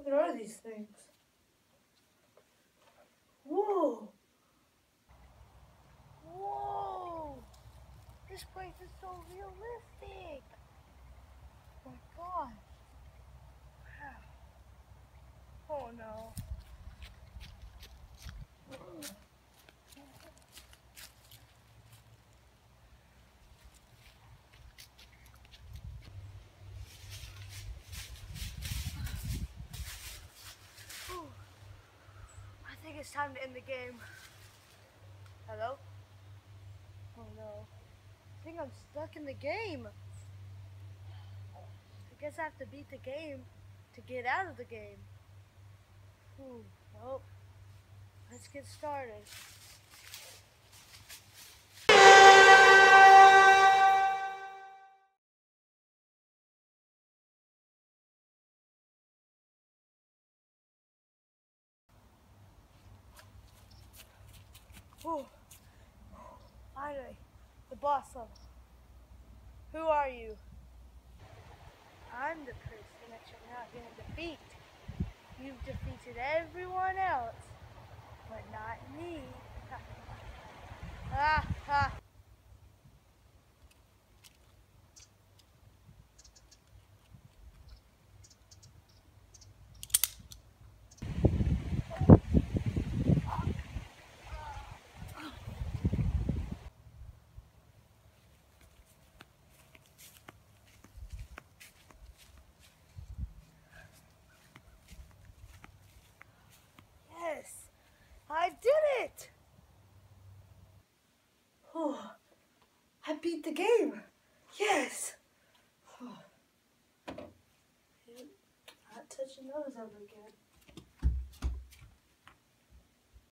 What are these things? Whoa! Whoa! This place is so realistic! Oh my gosh! Wow. Oh no. Whew. I think it's time to end the game. Hello? Oh no. I think I'm stuck in the game. I guess I have to beat the game to get out of the game. Well, let's get started. Whew. Finally, the boss level. Who are you? I'm the person that you're not going to defeat. You've defeated everyone else, but not me. Ha ha. Yes, I did it! Oh, I beat the game. Yes. Oh. Not touching those ever again.